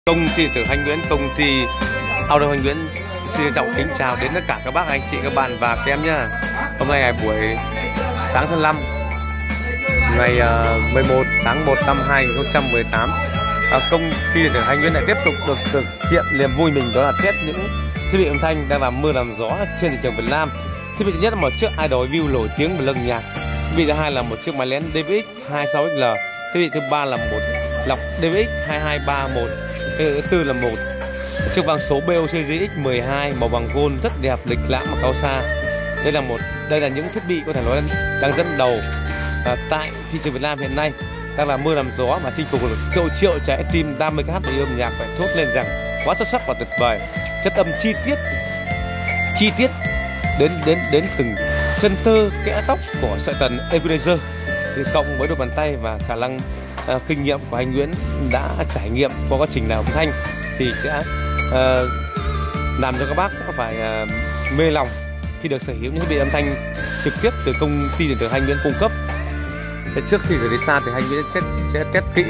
Công ty Tử Hành Nguyễn, công ty Auto Hành Nguyễn xin trân trọng kính chào đến tất cả các bác, anh chị, các bạn và các em nhá. Hôm nay ngày buổi sáng thứ 5 ngày 11 tháng 1 năm 2018, công ty Tử Hành Nguyễn lại tiếp tục được thực hiện niềm vui mình, đó là test những thiết bị âm thanh đang làm mưa làm gió trên thị trường Việt Nam. Thiết bị thứ nhất là một chiếc Idol View nổi tiếng về lân nhạc. Thiết bị thứ hai là một chiếc máy lén DVX 26XL. Thiết bị thứ ba là một lọc DVX 2231. Thiết bị thứ tư là một chiếc vang số BOCGX 12 màu vàng gold rất đẹp, lịch lãm và cao xa. Đây là những thiết bị có thể nói đang dẫn đầu tại thị trường Việt Nam hiện nay, đang làm mưa làm gió và chinh phục được triệu trái tim đam mê hát và yêu âm nhạc phải thốt lên rằng quá xuất sắc và tuyệt vời. Chất âm chi tiết đến từng chân tơ kẽ tóc của sợi tần equalizer, thì cộng với đôi bàn tay và khả năng kinh nghiệm của anh Nguyễn đã trải nghiệm qua quá trình làm âm thanh thì sẽ làm cho các bác phải mê lòng khi được sở hữu những thiết bị âm thanh trực tiếp từ công ty điện tử Hành Nguyễn cung cấp. Trước khi gửi đi xa thì Hành Nguyễn sẽ test kỹ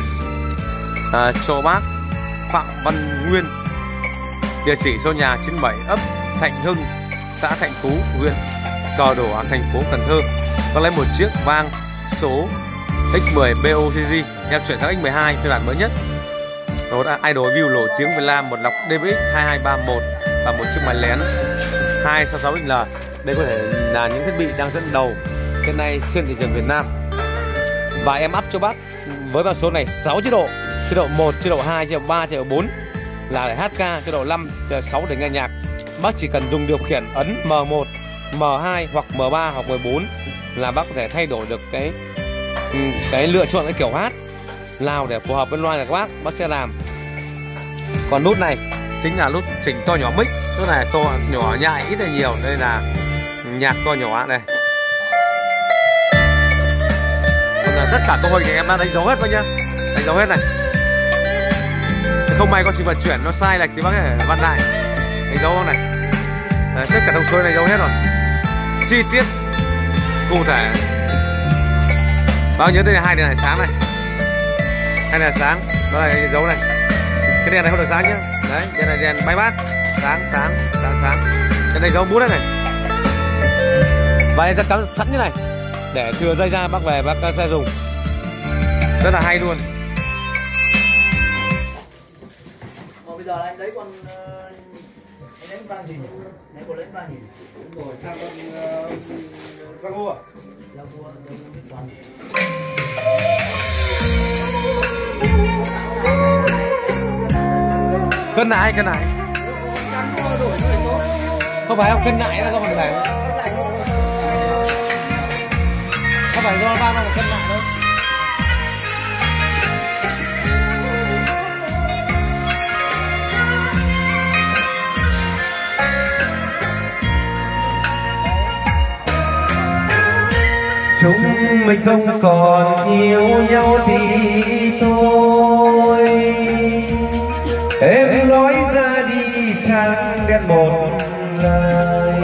cho bác Phạm Văn Nguyên, địa chỉ số nhà 97 ấp Thạnh Hưng, xã Thạnh Phú, huyện Cờ Đỏ, thành phố Cần Thơ. Có lấy một chiếc vang số X10 BOCG, em chuyển sang X12 phiên bản mới nhất. Một Idol View nổi tiếng Việt Nam, một lọc DVX 2231 và một chiếc máy lén 266XL. Đây có thể là những thiết bị đang dẫn đầu hiện nay trên thị trường Việt Nam. Và em up cho bác với mã số này 6 chế độ: chế độ 1, chế độ 2, chế độ 3, chế độ 4 là để hát ca, chế độ 5, chế độ 6 để nghe nhạc. Bác chỉ cần dùng điều khiển ấn M1, M2 hoặc M3 hoặc 14 là bác có thể thay đổi được cái lựa chọn cái kiểu hát nào để phù hợp với loa của bác sẽ làm. Còn nút này chính là nút chỉnh to nhỏ mic, nút này to nhỏ nhại ít hay nhiều, đây là nhạc to nhỏ này. Tất cả câu hỏi thì em đã đánh dấu hết thôi nhá, đánh dấu hết này. Không may có trường hợp chuyển nó sai lệch thì bác có thể văn lại đánh dấu này. Đấy, tất cả thông số này dấu hết rồi, chi tiết cụ thể. Bác nhớ đây là hai đèn này sáng này, hai đèn sáng, đó là dấu này. Cái đèn này không được sáng nhá, đấy, đèn này đèn bay bát, sáng. Cái này dấu bút đây này. Và em sẽ cắm sẵn như này để thừa dây ra bác về bác sẽ dùng, rất là hay luôn. Bây giờ anh lấy con anh lấy vang gì nhỉ? Anh có lấy vang gì? Đúng rồi, sang con Giang à? Cân nại. Không phải không, cân nại là do phần này. Không phải do vang mà cân nại đâu. Chúng mình không còn yêu nhau thì thôi, em nói ra đi chẳng đen một lời.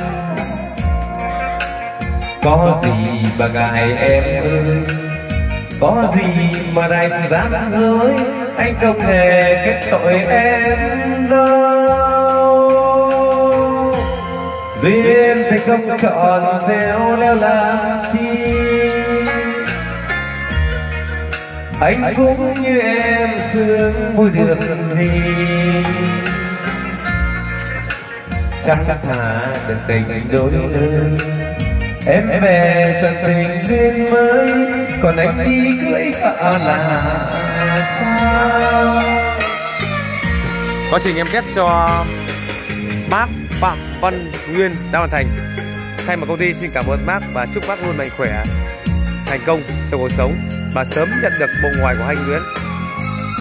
Có gì mà ngại em ơi, có gì mà đành dám dối, anh không hề kết tội em đâu. Duyên thì không chọn gieo leo làm chi, anh cũng như em sướng vui được gì. Chắc thà được tình đôi đơn, em về trần tình duyên mới, còn anh đi cưới vợ là sao? Quá trình em test cho bác Phạm Văn Nguyên đã hoàn thành. Thay mặt công ty xin cảm ơn bác và chúc bác luôn mạnh khỏe, thành công trong cuộc sống và sớm nhận được bộ ngoài của Hành Nguyễn.